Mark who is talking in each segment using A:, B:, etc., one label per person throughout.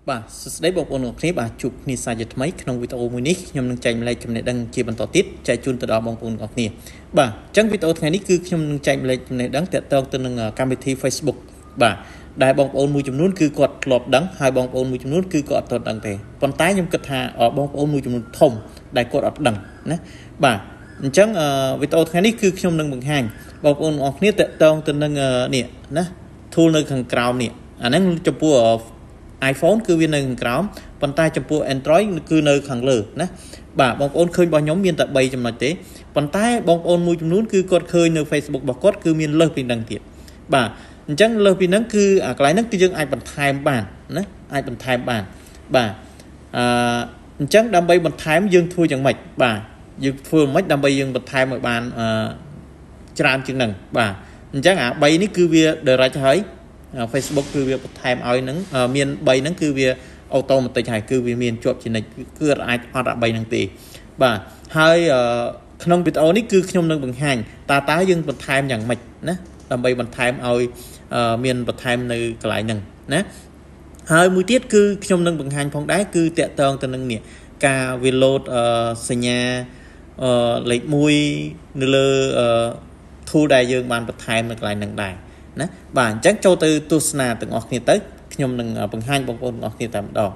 A: បាទសួស្តីបងប្អូនទាំងអស់គ្នាបាទជួបគ្នាសាជាថ្មីក្នុងវីដេអូមួយនេះខ្ញុំនឹងចែកម្លែកចំណេះដឹងជាបន្តទៀតចែកជូនទៅដល់បងប្អូនទាំងអស់គ្នាបាទអញ្ចឹងវីដេអូថ្ងៃនេះគឺខ្ញុំនឹងចែកម្លែកចំណេះដឹងទាក់ទងទៅនឹងកម្មវិធី Facebook បាទដែលបងប្អូនមួយចំនួនគឺគាត់ធ្លាប់ដឹងហើយបងប្អូនមួយចំនួនគឺគាត់អត់ទាន់ដឹងទេប៉ុន្តែខ្ញុំគិតថាបងប្អូនមួយចំនួនធំដែលគាត់អត់ដឹងណាបាទអញ្ចឹងវីដេអូថ្ងៃនេះគឺខ្ញុំនឹងបង្ហាញបងប្អូនទាំងអស់គ្នាទាក់ទងទៅនឹងនេះណា tool នៅខាងក្រោមនេះអាហ្នឹងចំពោះiPhone គឺវានៅខាងក្រោមប៉ុន្តែចំពោះ Android គឺនៅខាងលើណាបាទបងប្អូនឃើញរបស់ខ្ញុំមានតែ3ចំណុចទេប៉ុន្តែបងប្អូនមួយចំនួនគឺគាត់ឃើញនៅ Facebook របស់គាត់គឺមានលើសពីនឹងទៀតបាទអញ្ចឹងលើសពីនឹងគឺអាកន្លែងហ្នឹងគឺយើងអាចបន្ថែមបានណាអាចបន្ថែមបានបាទអញ្ចឹងដើម្បីបន្ថែមយើងធ្វើយ៉ាងម៉េចបាទយើងធ្វើយ៉ាងម៉េចដើម្បីយើងបន្ថែមឲ្យបានច្រើនជាងហ្នឹងបាទអញ្ចឹងអា3នេះគឺវា direct ហើយFacebook គឺវាបន្ថែមឲ្យនឹងមាន3ហ្នឹងគឺវាអូតូម៉ាទិកហើយគឺវាមានជាប់ជានិច្ចគឺអាចអត់អា3ហ្នឹងទេបាទហើយក្នុងវីដេអូនេះគឺខ្ញុំនឹងបង្ហាញតើយើងបន្ថែមយ៉ាងម៉េចណាដើម្បីបន្ថែមឲ្យមានបន្ថែមនៅកន្លែងហ្នឹងណាហើយមួយទៀតគឺខ្ញុំនឹងបង្ហាញផងដែរគឺតាក់ទងទៅនឹងនេះការវា load សញ្ញាលេខ1នៅលើ tool ដែលយើងបានបន្ថែមនៅកន្លែងហ្នឹងដែរណាបាទអញ្ចឹងចូលទៅទស្សនាទាំងអស់គ្នាទៅខ្ញុំនឹងបង្ហាញបងប្អូនទាំងអស់គ្នាតែម្ដង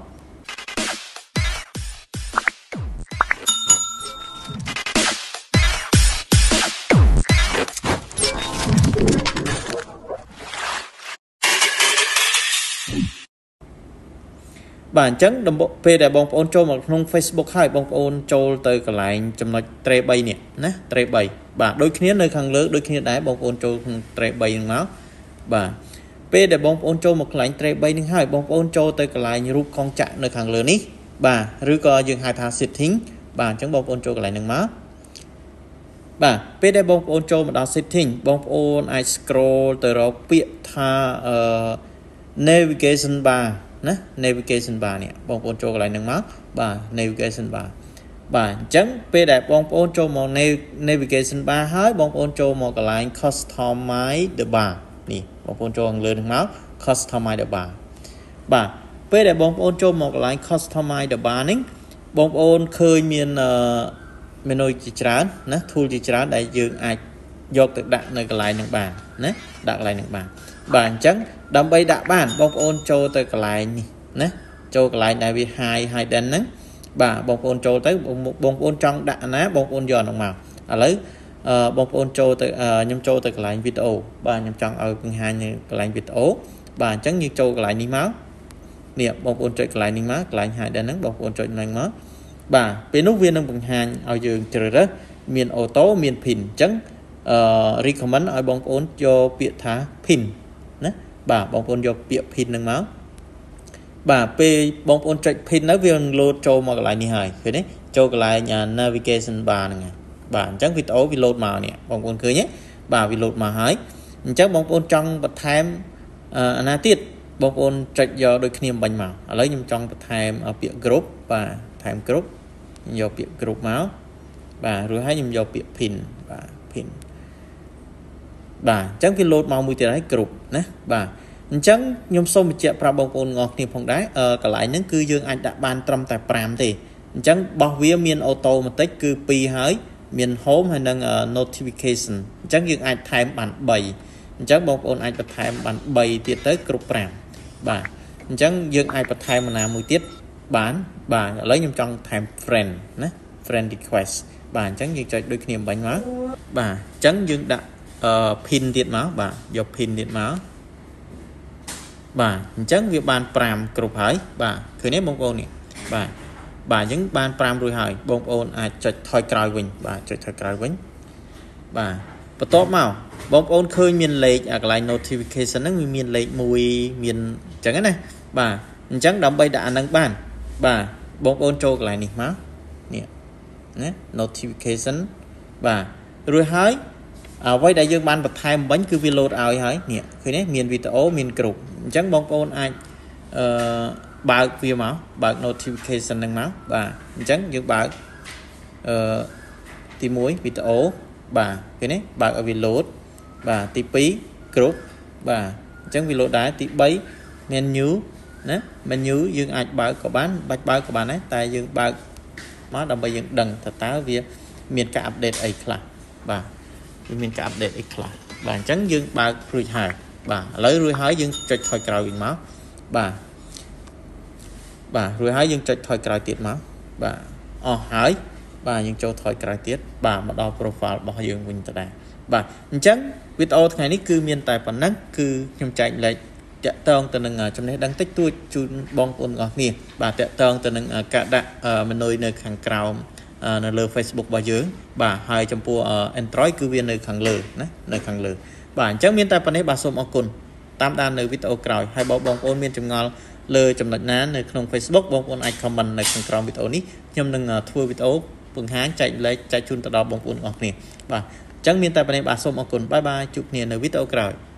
A: បាទអញ្ចឹងពេលដែលបងប្អូនចូលមកក្នុង Facebook ហើយបងប្អូនចូលទៅកន្លែងចំណុច tray 3 នេះណា tray 3បាទដូចគ្នានៅខាងលើដូចគ្នាដែរបងប្អូនចូលក្នុង tray 3ហ្នឹងមកបាទពេលដែលបងប្អូនចូលមកកន្លែង tray 3 នេះហើយបងប្អូនចូលទៅកន្លែងរូបកងចក្រនៅខាងលើនេះបាទឬក៏យើងហៅថា setting បាទអញ្ចឹងបងប្អូនចូលកន្លែងហ្នឹងមកបាទពេលដែលបងប្អូនចូលមកដល់ setting បងប្អូនអាច scroll ទៅរកពាក្យថា navigation bar ណា navigation bar នេះបងប្អូនចូលកន្លែងហ្នឹងមកបាទ navigation bar បាទអញ្ចឹងពេលដែលបងប្អូនចូលមក navigation bar ហើយបងប្អូនចូលមកកន្លែង customize the bar នេះបងប្អូនចូលខាងលើហ្នឹងមក customize the bar បាទពេលដែលបងប្អូនចូលមកកន្លែង customize the bar នេះបងប្អូនឃើញមាន menu ជាច្រើនណា tool ជាច្រើនដែលយើងអាចយកទៅដាក់នៅកន្លែងហ្នឹងបានណាដាក់កន្លែងហ្នឹងបានបាទអញ្ចឹងដើម្បីដាក់បានបងប្អូនចូលទៅកន្លែងនេះណាចូលកន្លែងដែលវា hidden ហ្នឹងបាទបងប្អូនចូលទៅបងប្អូនចង់ដាក់ណាបងប្អូនយកហ្នឹងមកឥឡូវបងប្អូនចូលទៅខ្ញុំចូលទៅកន្លែងវីដេអូបាទខ្ញុំចង់ឲ្យបង្ហាញនៅកន្លែងវីដេអូបាទអញ្ចឹងយើងចូលកន្លែងនេះមកនេះបងប្អូនចុចកន្លែងនេះមកកន្លែង hidden ហ្នឹងបងប្អូនចុចហ្នឹងមកបាទពេលនោះវានឹងបង្ហាញឲ្យយើងជ្រើសរើសមានអូតូមាន pin អញ្ចឹងrecommend ឲ្យបងប្អូនយកពាក្យថា pin ណាបាទបងប្អូនយកពាក្យ pin ហ្នឹងមកបាទពេលបងប្អូនចុច pin ទៅវានឹង load ចូលមកកន្លែងនេះហើយឃើញទេចូលកន្លែង navigation bar ហ្នឹងបាទអញ្ចឹងវីដេអូវា load មកនេះបងប្អូនឃើញទេបាទវា load មកហើយអញ្ចឹងបងប្អូនចង់បន្ថែមអាណាទៀតបងប្អូនចុចយកដូចគ្នាបាញ់មកឥឡូវខ្ញុំចង់បន្ថែមពាក្យ group បាទបន្ថែម group យកពាក្យ group មកបាទរួចហើយខ្ញុំយកពាក្យ pin បាទ pin បាទអញ្ចឹងវា load មកមួយទៀតហើយ group ណាបាទអញ្ចឹងខ្ញុំសូមបញ្ជាក់ប្រាប់បងប្អូនទាំងអស់គ្នាផងដែរកន្លែងហ្នឹងគឺយើងអាចដាក់បានត្រឹមតែ5ទេអញ្ចឹងរបស់វាមាន automatic គឺ2ហើយមាន home ហើយនិង notification អញ្ចឹងយើងអាចថែមបាន3អញ្ចឹងបងប្អូនអាចបន្ថែមបាន3ទៀតទៅគ្រប់5បាទអញ្ចឹងយើងអាចបន្ថែមណាមួយទៀតបានបាទឥឡូវខ្ញុំចង់ថែម friend ណា friend request បាទអញ្ចឹងយើងចុចដូចគ្នាបាញ់មកបាទអញ្ចឹងយើងដាក់pin ទៀតមកបាទយក pin ទៀតមកបាទអញ្ចឹងវាបាន5គ្រប់ហើយបាទឃើញទេបងប្អូននេះបាទបាទអញ្ចឹងបាន5រួចហើយបងប្អូនអាចចុចថយក្រោយវិញបាទចុចថយក្រោយវិញបាទបន្ទាប់មកបងប្អូនឃើញមានលេខកន្លែង notification ហ្នឹងវាមានលេខ1មានអញ្ចឹងណាបាទអញ្ចឹងដើម្បីដាក់អាហ្នឹងបានបាទបងប្អូនចូលកន្លែងនេះមកនេះណា notification បាទរួចហើយអ្វីដែលយើងបានបន្ថែមវិញគឺវា load ឲ្យហើយនេះឃើញទេមានវីដេអូមានgroupអញ្ចឹងបងប្អូនអាចបើកវាមកបើក notification ហ្នឹងមកបាទអញ្ចឹងយើងបើកទី1វីដេអូបាទឃើញទេបើកឲ្យវា load បាទទី2 group បាទអញ្ចឹងវា load ដែរទី3 menu nè menu dương ai bảo của bán bạch bảo của bạn ấy tại dương bảo nó đồng bây dương đằng thật táo việc miền cả update ấy là bà miền cả update ấy là bà trắng dương bảo rùi hài bà lấy rùi hái dương trịch thôi cào bình máu bà rùi hái dương trịch thôi cào tiệt máu bà hái bà dương cho thôi cào tiệt bà mà đo profile bỏ dương mình ta bà trắng video ngàyนี้คือmiền tài bản năngคือnhằm chạy lạiจะต้องตัวหนึ่งจำได้ดังติ๊กตัวจูนบองปนก่อนนี่บ่าจะต้องตัวหนึ่งกระดาษมันโดยในขังกราวในเลือ Facebook บ่าเยอะบ่าให้จำพวกAndroid คือเวียนในขังเลือนะในขังเลือบ่าจังมีแต่ปัญหาบ่าสมอกุลตามด้านในวิดีโอกราวให้บองปนมีจำงอเลยจำนวนนั้นในขนม Facebook บองปนไอคอมเมนต์ในขังกราววิดีโอนี้ยำหนึ่งทัวร์วิดีโอปุ่งหางใจเลยใจจูนตลอดบองปนออกนี่บ่าจังมีแต่ปัญหาบ่าสมอกุลบายบายจุกเนี่ยในวิดีโอกราว